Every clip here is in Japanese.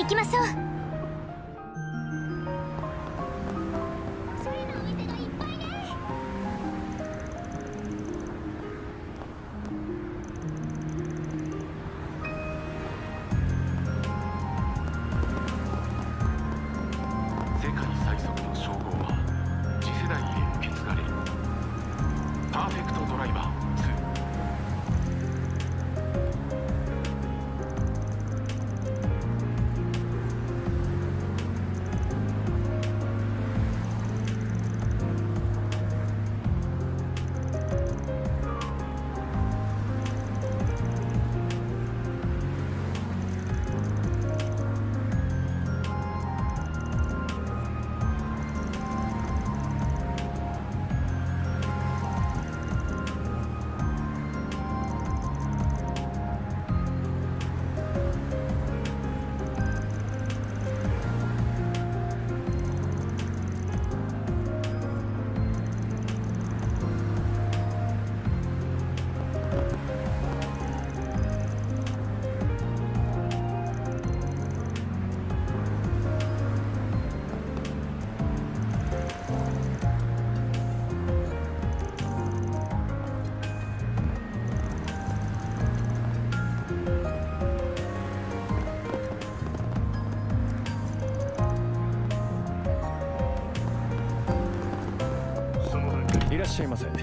行きましょう。 いらっしゃいませ。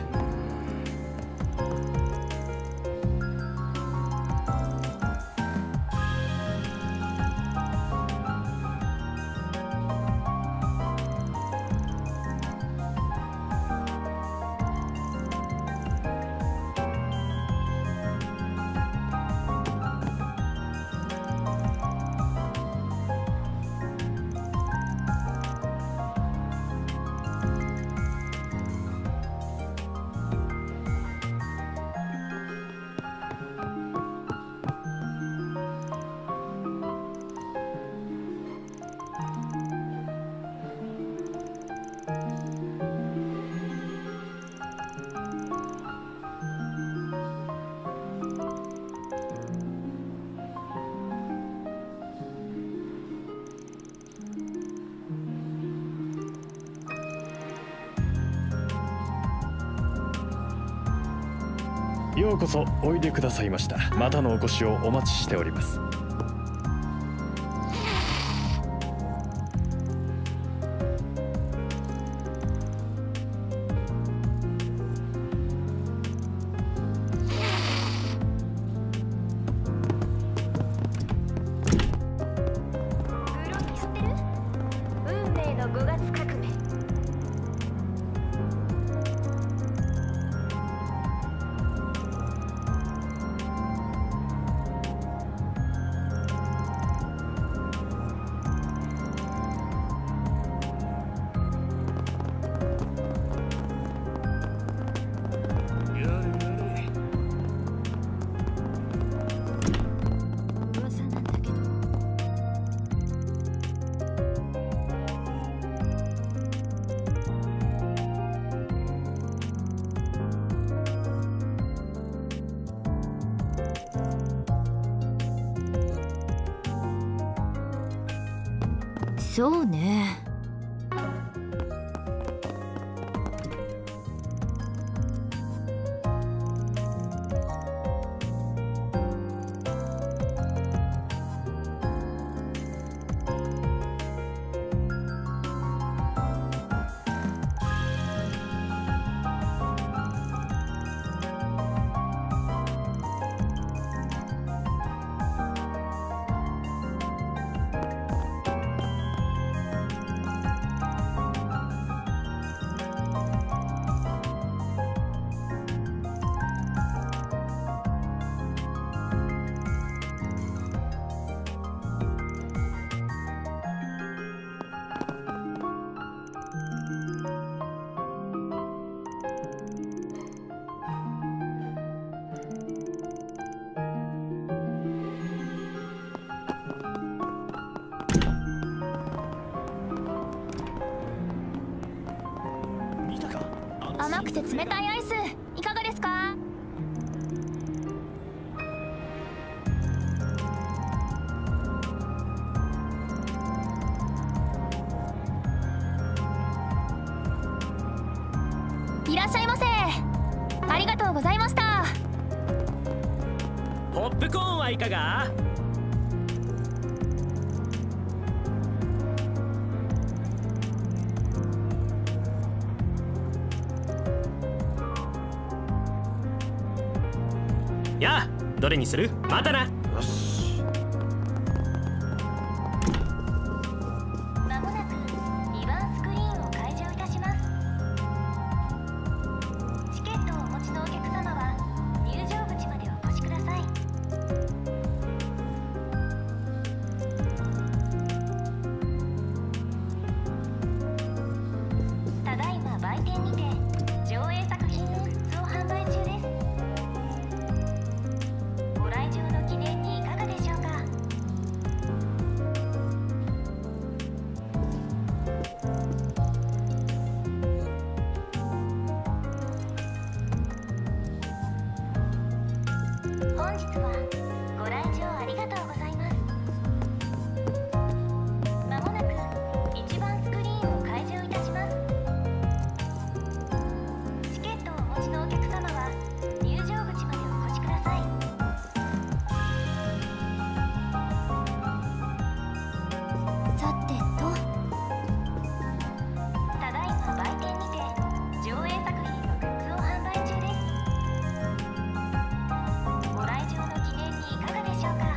ようこそおいでくださいました。またのお越しをお待ちしております。 そうね。甘くて冷たいアイスいかがですか？ いらっしゃいませ。ありがとうございました。 ポップコーンはいかが？やあ、どれにする？またな。よし。 まもなく2番スクリーンを開場いたします。チケットをお持ちのお客様は入場口までお越しください。ただいま売店にて上映作品のグッズを販売中です。ご来場の記念にいかがでしょうか。本日はご来場ありがとうございます。まもなく1番スクリーンを開場いたします。チケットをお持ちのお客様は入場口までお越しください。さてと、ただいま売店にて上映作品のグッズを販売中です。ご来場の記念にいかがでしょうか。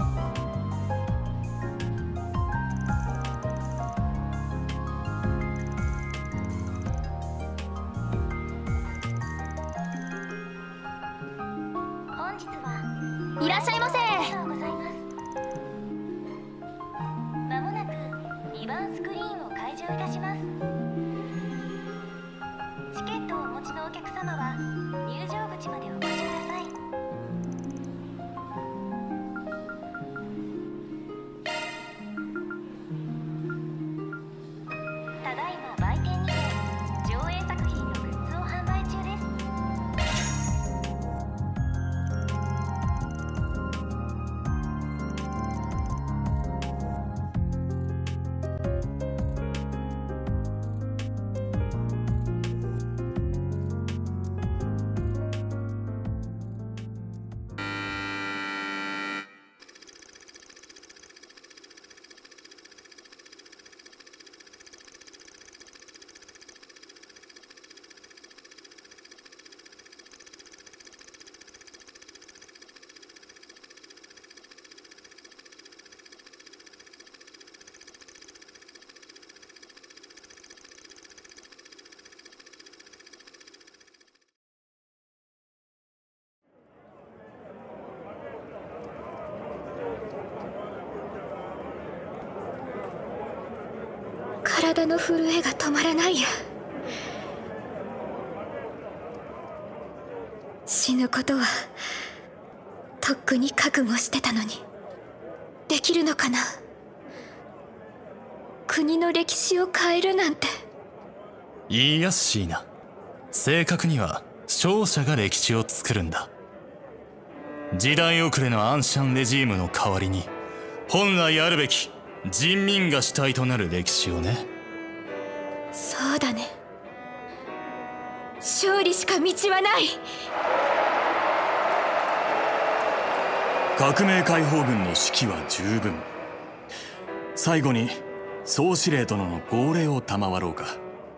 本日はいらっしゃいませ。ありがとうございます。まもなく2番スクリーンを開場いたします。チケットをお持ちのお客様は入場口までお越しください。ただいま売店にて上映作品のグッズを販売中です。 体の震えが止まらないや。死ぬことはとっくに覚悟してたのに、できるのかな。国の歴史を変えるなんて。 いいやシーナ、正確には勝者が歴史を作るんだ。時代遅れのアンシャンレジームの代わりに本来あるべき人民が主体となる歴史をね。 そうだね。勝利しか道はない。 革命解放軍の指揮は十分。最後に総司令殿の号令を賜ろうか。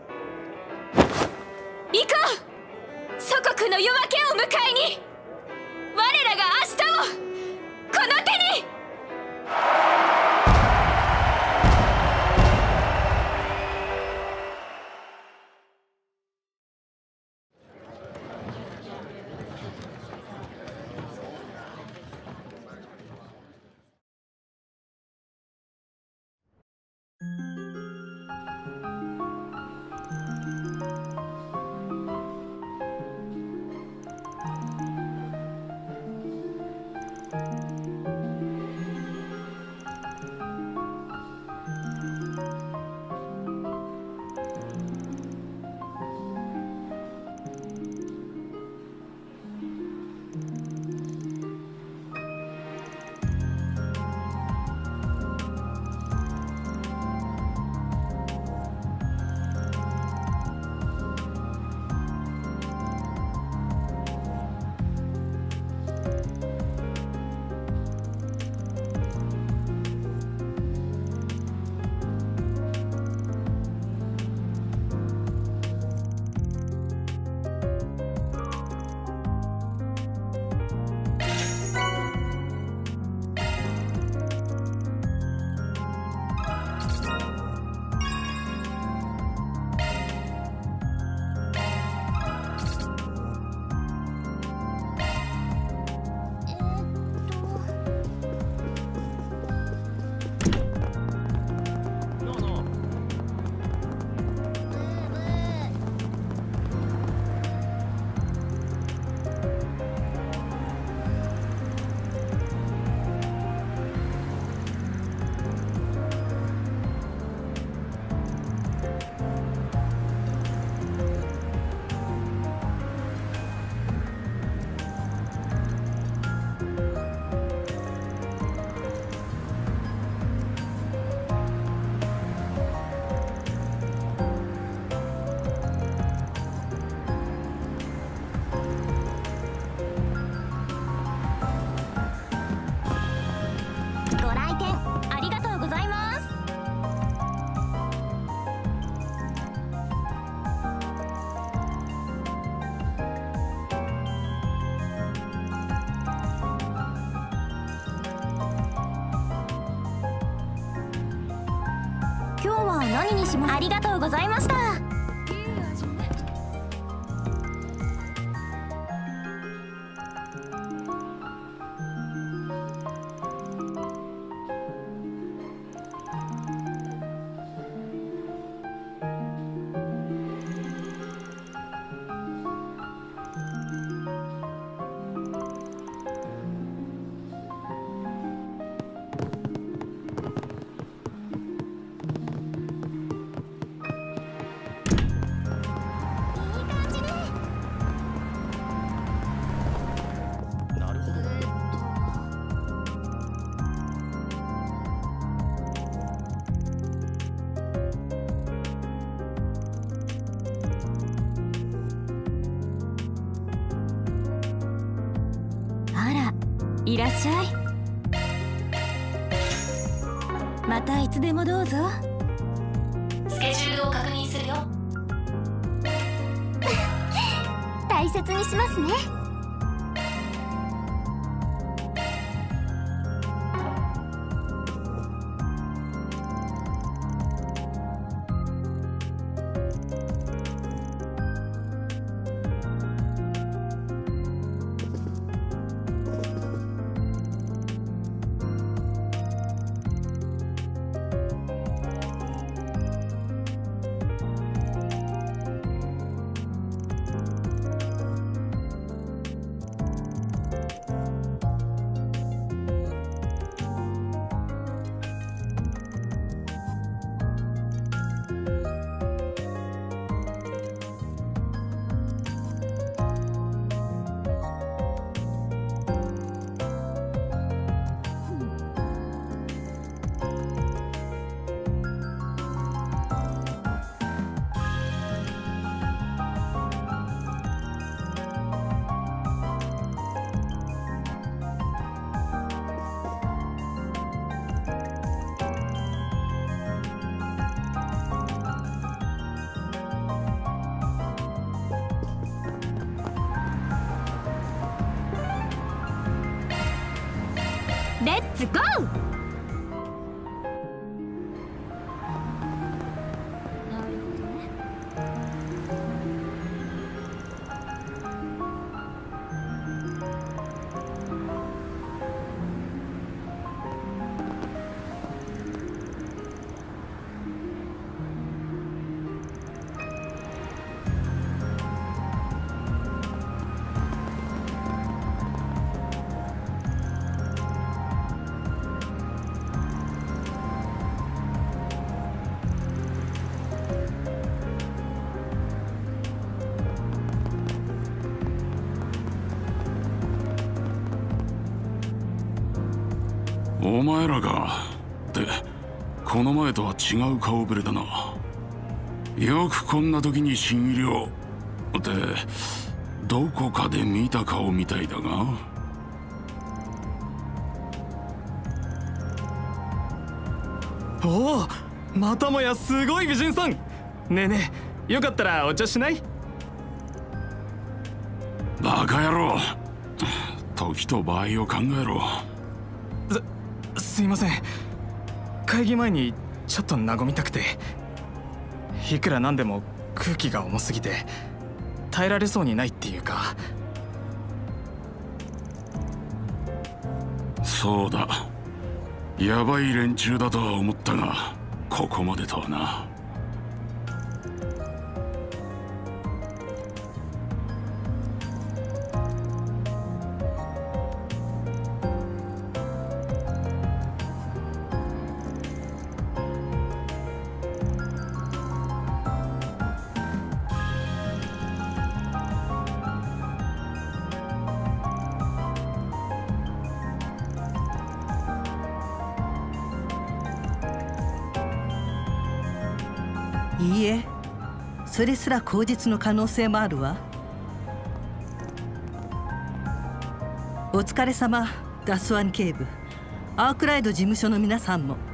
行こう、祖国の夜明けを迎えに。我らが明日をこの手に。 します。ありがとうございました。いらっしゃい。またいつでもどうぞ。 スケジュールを確認するよ。 大切にしますね。レッツゴー。 お前らがってこの前とは違う顔ぶれだな。よくこんな時に新入りをってどこかで見た顔みたいだが。 おお、またもやすごい美人さん。ねえねえ、よかったらお茶しない？ バカ野郎、時と場合を考えろ。 すいません、会議前にちょっと和みたくて。いくらなんでも空気が重すぎて耐えられそうにないっていうか。 そうだ、やばい連中だとは思ったがここまでとはな。 いいえ、それすら口実の可能性もあるわ。お疲れ様、ダスワン警部、アークライド事務所の皆さんも。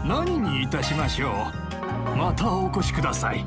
何にいたしましょう。またお越しください。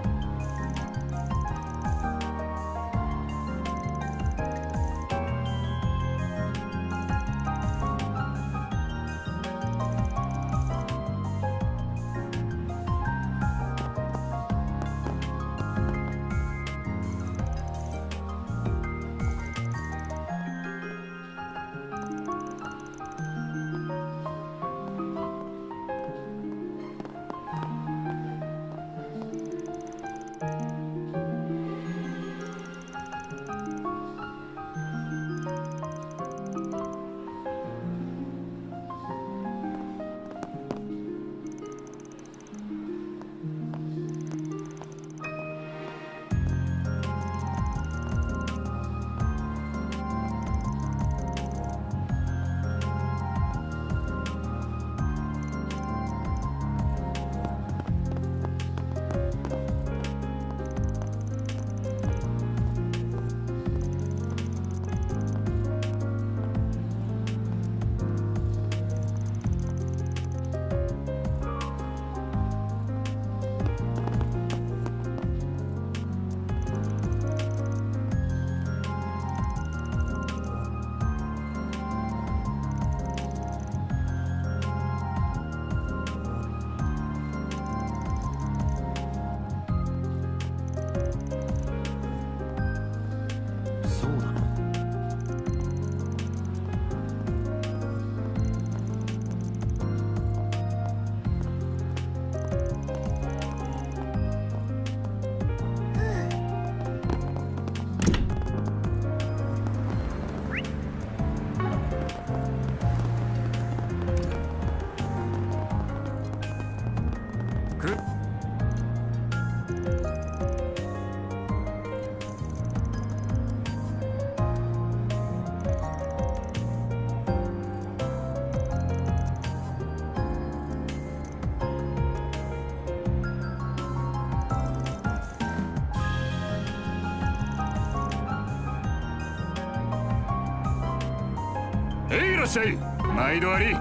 いらっしゃい。毎度あり。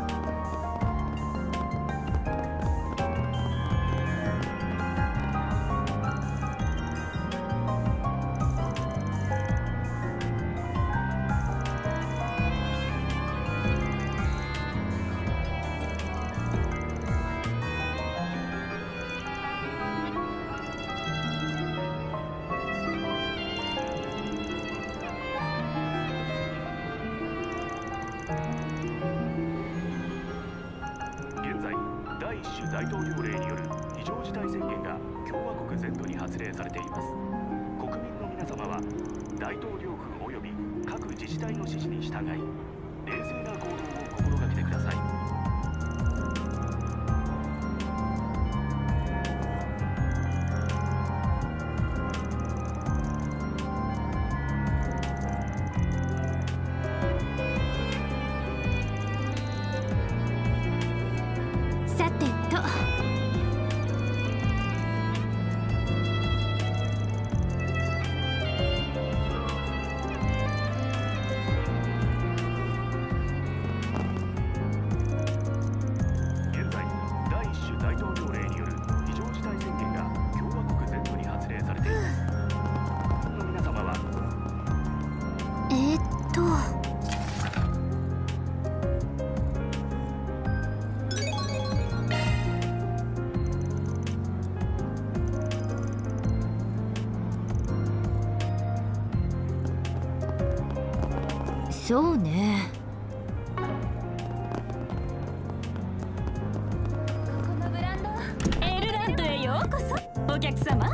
大統領令による非常事態宣言が共和国全土に発令されています。国民の皆様は大統領府及び各自治体の指示に従い、冷静な行動を心がけてください。 そうね。ここのブランドエルラントへようこそお客様。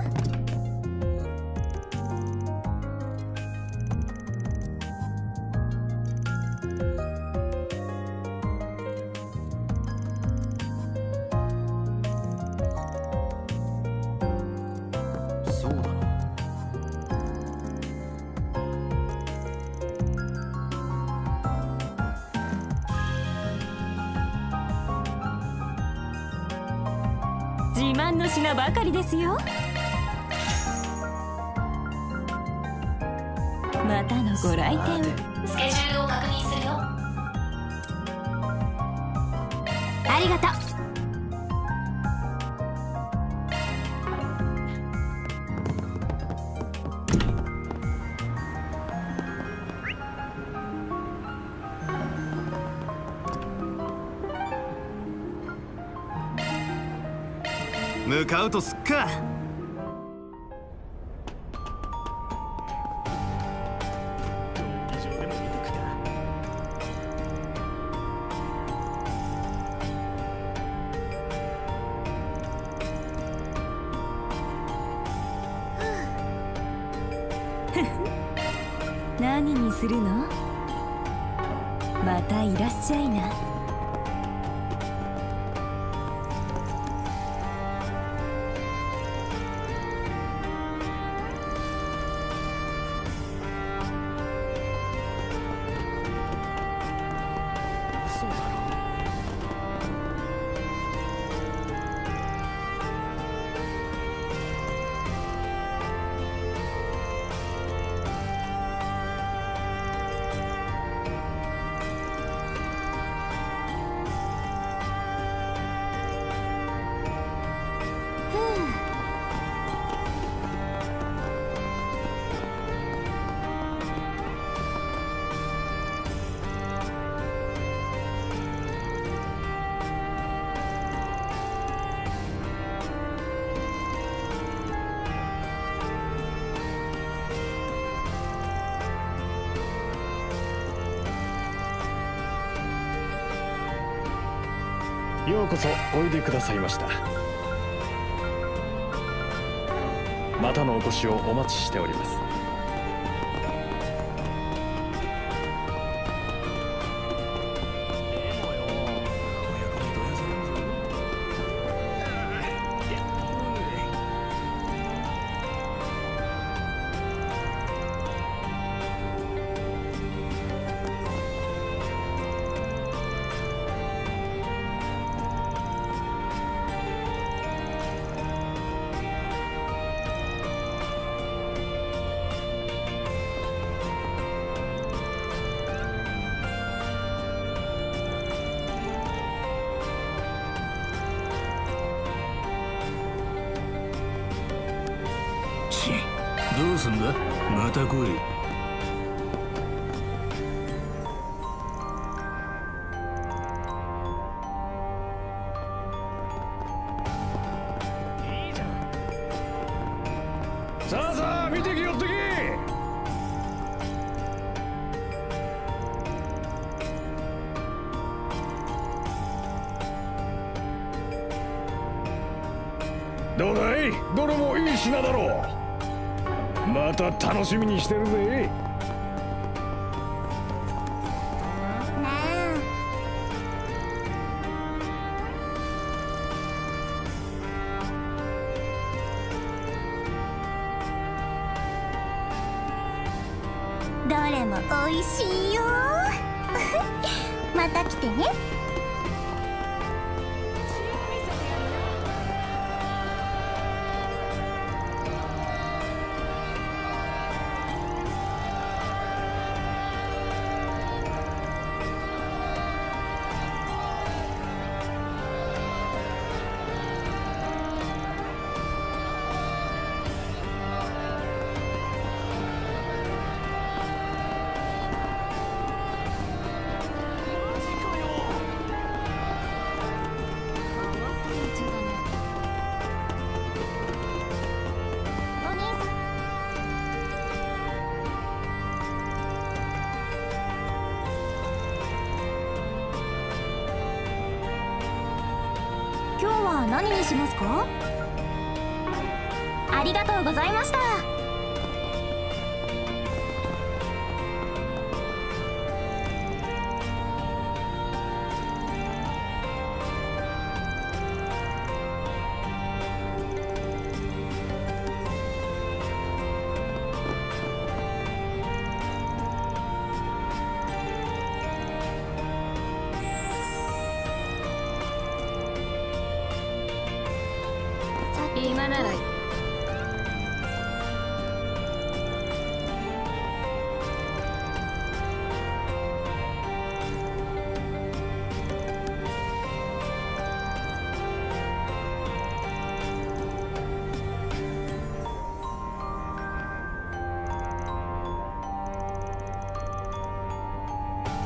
そうだな。 自慢の品ばかりですよ。またのご来店。 スケジュールを確認するよ。 ありがとう。 向かうとすっか。 何にするの？またいらっしゃいな。 ようこそおいでくださいました。またのお越しをお待ちしております。 どうすんだ？また来い。 さあさあ見てきよってき。どうだい？どれもいい品だろう。また楽しみにしてるぜ。 どれも美味しいよまた来てね。今日は何にしますか？ありがとうございました。 今なら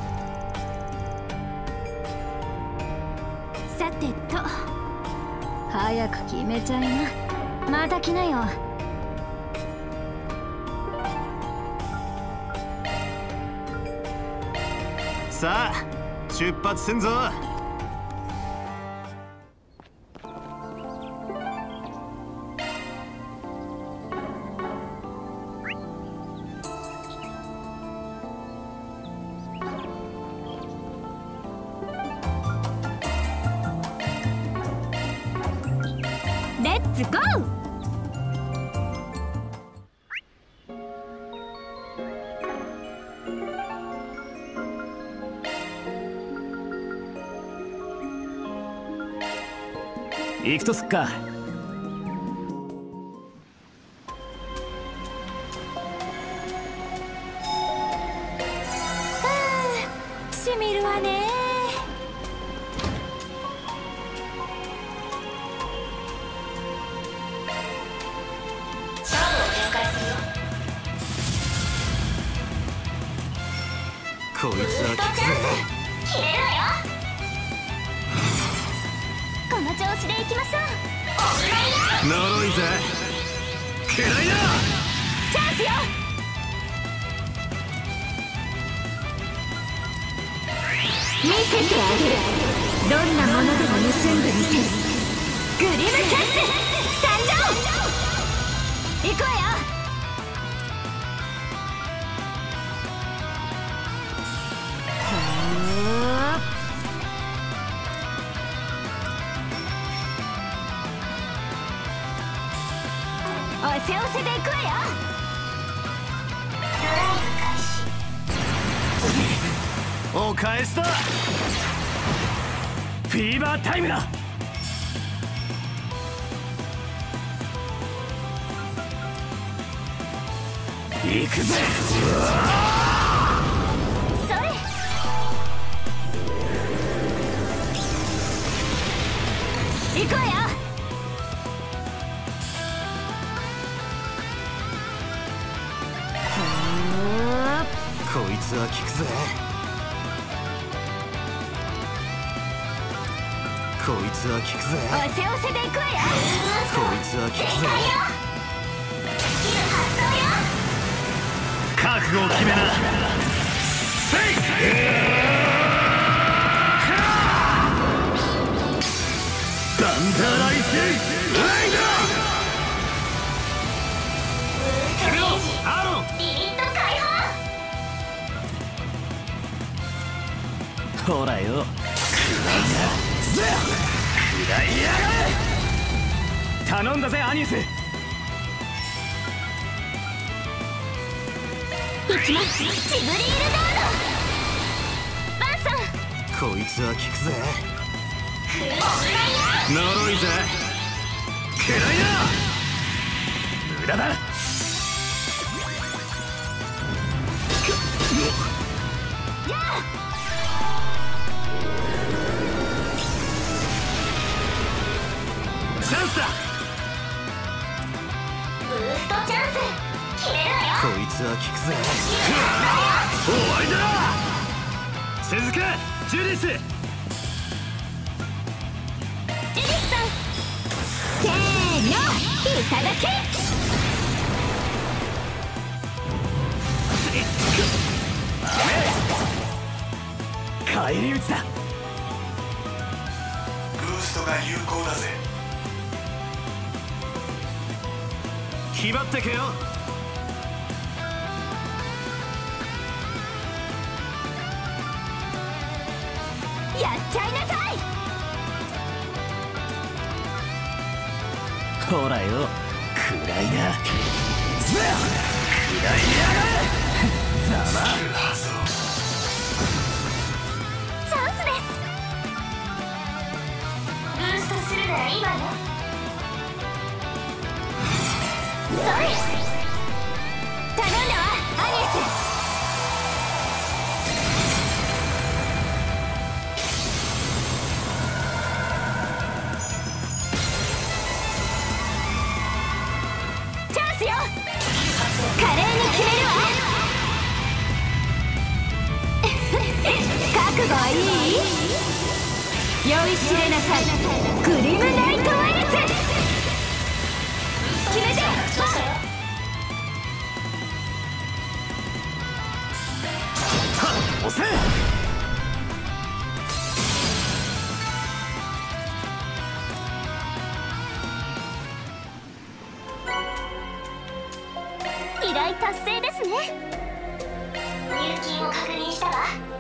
さてと早く決めちゃいな。また来なよ。 さあ出発すんぞ。 レッツゴー。 行くとすっか。 しみるわね。 こいつは効くぜ。 消えるわよ。この調子でいきましょう。 呪いぜ。くらいだ。 チャンスよ。見せてあげる。どんなものでも盗んでみせる。グリムキャッツ参上。行くわよ。おせおせでいくわよ。 お返しだ。フィーバータイムだ。行くぜ。 それ。 行くわよ。 こいつは効くぜ。こいつは効くぜ。 おせおせでいくわよ。 こいつは効くぜ。覚悟を決めな。せい。バンダーライスライダー。決めろアーロン。 リミット解放。 ほらよ。くらいやがれ。頼んだぜアニス。 行きます。ジブリールガード。バンさん。 こいつは効くぜ。呪いぜ。くらいだ。無駄だ。チャンスだ。 ブーストチャンス。決めるわよ。 こいつは効くぜ。終わりだ。続けジュディス。 ジュディスさん。せーの、いただけ。 返り討ちだ。 ブーストが有効だぜ。 気張ってけよ。 やっちゃいなさい。 ほらよ、くらいな。くらいやがれ。ざま。 チャンスです。ブーストするなら今よ。それ。 頼んだわアニエス。チャンスよ。華麗に決めるわ。覚悟はいい？酔いしれなさい。グリムナイトワイルド。 決めて。 押せ。 依頼達成ですね。 入金を確認したわ。